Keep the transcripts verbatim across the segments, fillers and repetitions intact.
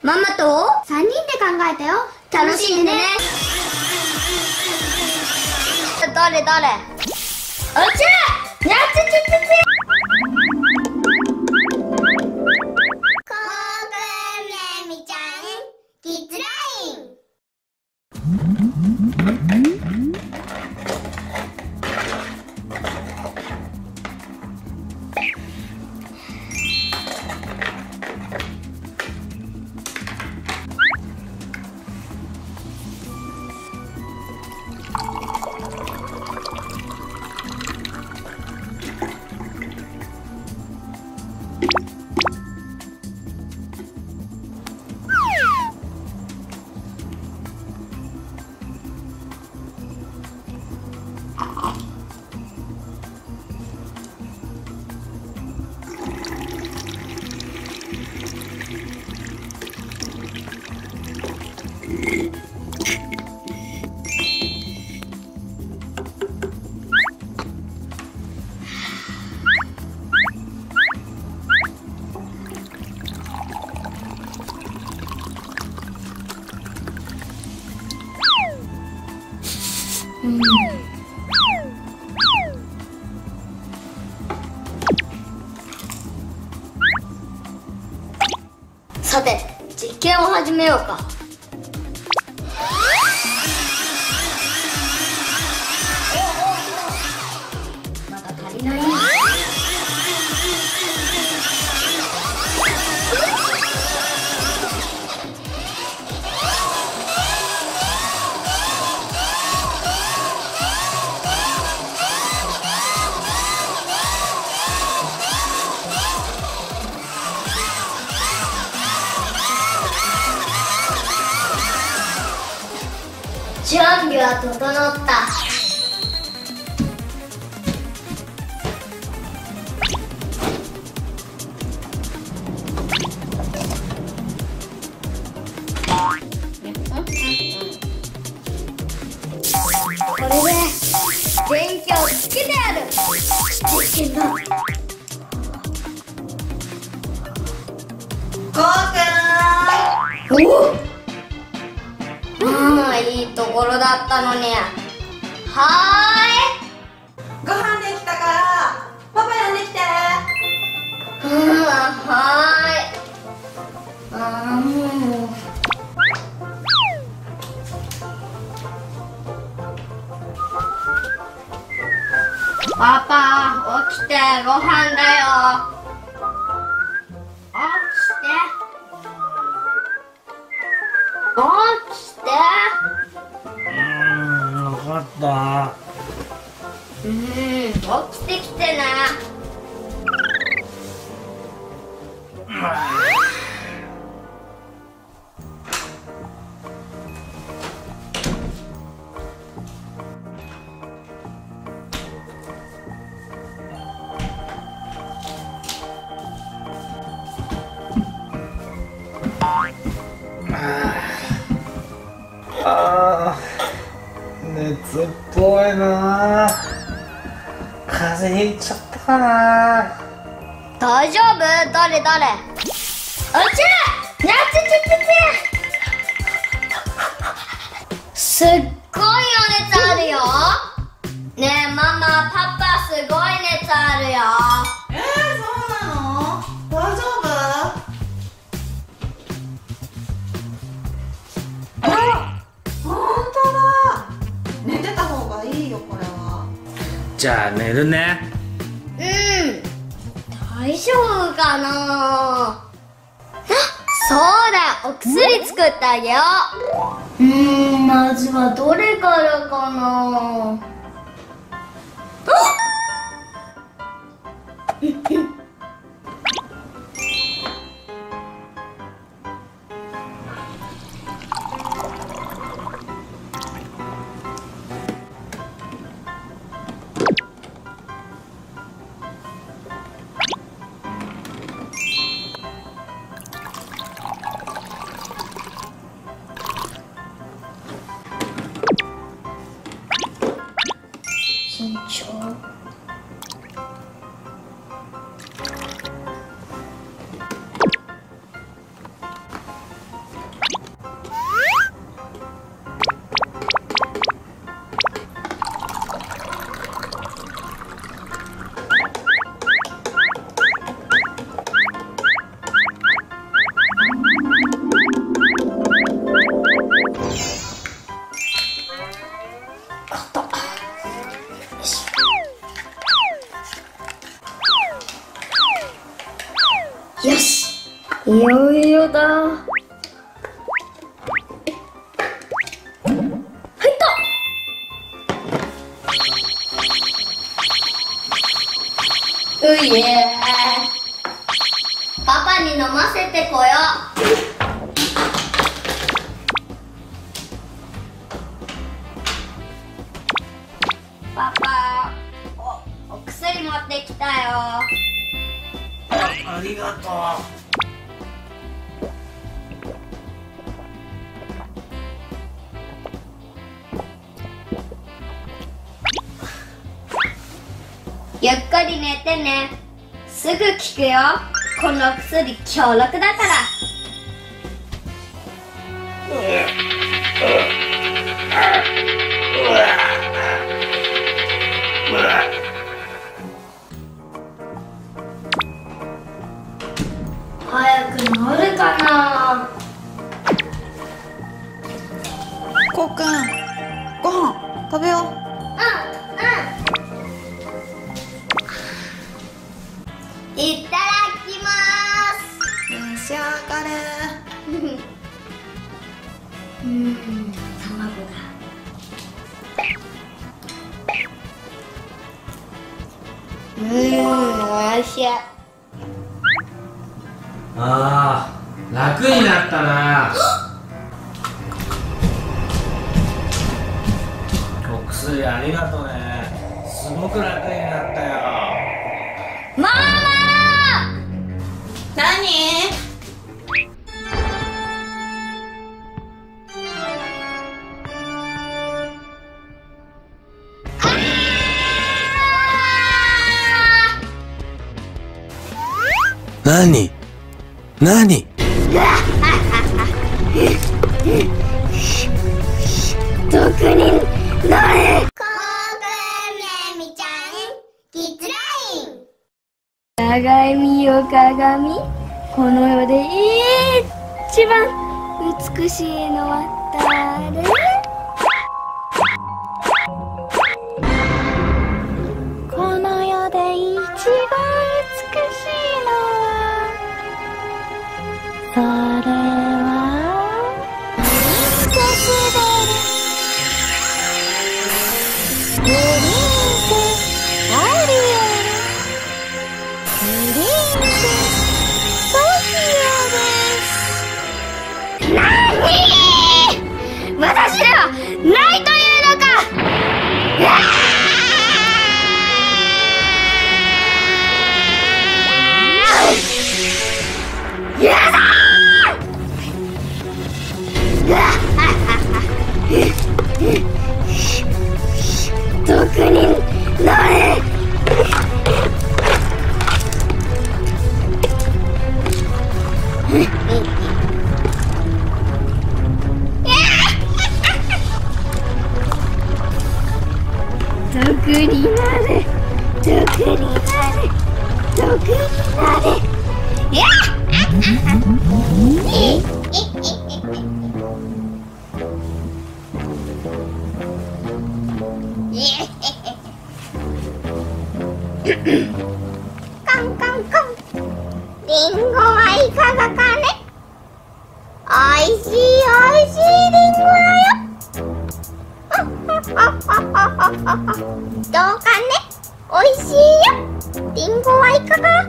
ママとさんにんで考えたよ。楽しんでね。どれどれ。おちゃやっちゃちゃちゃちゃ。コウくんめみちゃんキッズライン。うん、さて実験を始めようか。まだ足りない。準備は整った。これで電気をつけてやる。実験だ。 こうくん。 おお。ああ、いいところだったのに。はーい。ご飯できたからパパ呼んできて。 うん、はーい。あーもう。パパ、起きて、ご飯だよ。起きて。起きて。 うーん、分かった。 うん、起きてきてね。 あー、熱っぽいな。風邪ひいちゃったかな。 大丈夫？どれどれ。おちゃやっちゃちゃちゃ。すっごいお熱あるよ。ねえママ、パパすごい熱あるよ。 えー、そうなの？大丈夫？あ、ほんとだ。寝てた方がいいよ、これは。 じゃあ寝るね。 うん、大丈夫かな。あ、そうだ、お薬作ってあげよう。うーん、まずはどれからかな。慎重。 イエー。パパに飲ませてこよう。パパ、お、お薬持ってきたよ。 あ、ありがとう。 ゆっくり寝てね。すぐ効くよ。この薬強力だから。早く治るかな。 こうくん、ご飯食べよう。 うんうん。いただきます。 召し上がれ。 うん、卵だ。うん、おいしい。 あー、楽になったな。お薬ありがとね。すごく楽になったよ。 ママ何？ なになに特になれ。コークメミちゃんキッズライン。鏡よ鏡、この世で一番美しいのは誰？この世で一番美しいのは、それはプリンセスベル。プリンセスアリエル。プリンセスソフィアです。なに？私ではないというのか。うわー！やだー！特になれ。毒になれ、毒になれ、毒になれ。いやカンカンカン。リンゴはいかがかね。おいしいおいしいリンゴだよ。どうかね。おいしいよ。リンゴはいかが。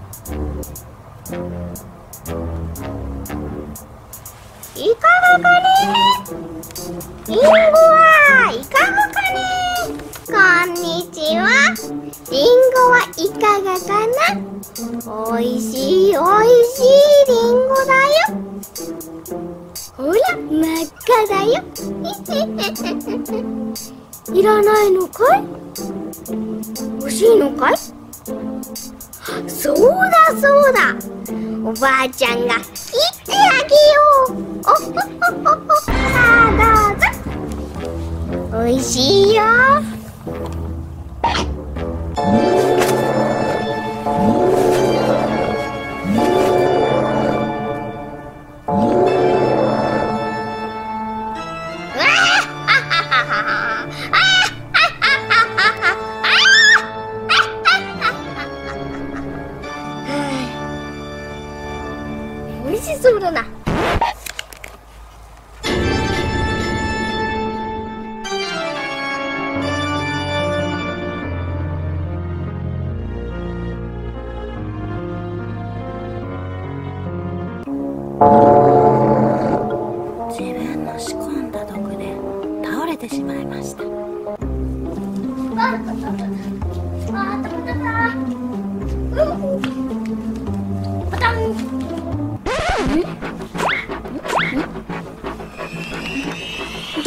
いかがかね。リンゴはいかがかね。こんにちは。リンゴはいかがかな。おいしいおいしいリンゴだよ。ほら、真っ赤だよ。いらないのかい？欲しいのかい？そうだそうだ。おばあちゃんが切ってあげよう。おほほほほ。さあどうぞ。おいしいよ。美味しそうだな。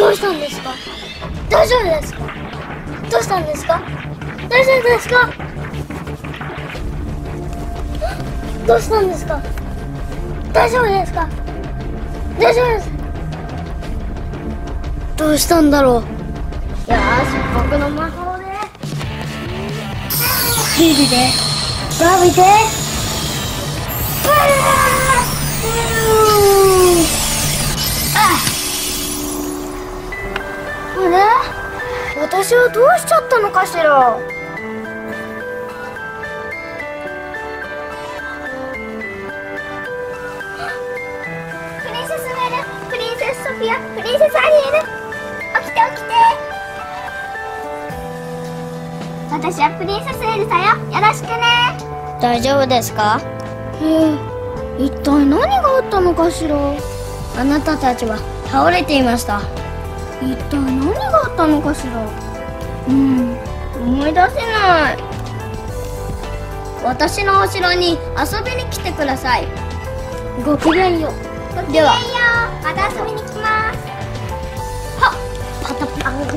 どうしたんですか？大丈夫ですか？どうしたんですか？大丈夫ですか？どうしたんですか？大丈夫ですか？大丈夫です。どうしたんだろう。よーし、僕の魔法でビビでバビでブーああれ、私はどうしちゃったのかしら。プリンセスメル、プリンセスソフィア、プリンセスアリエル、起きて起きて。私はプリンセスエルサよ、よろしくね。大丈夫ですか？ええ、一体何があったのかしら。あなたたちは倒れていました。一体何があったのかしら。うん、思い出せない。私のお城に遊びに来てください。ごきげんよう。ごきげんよう。また遊びに来ます。はっ、パタパン。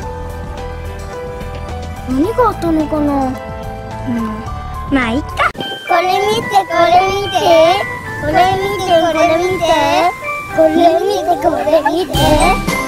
何があったのかな。うん、まあいっか。これ見て、これ見て、これ見て、これ見て、これ見て、これ見て。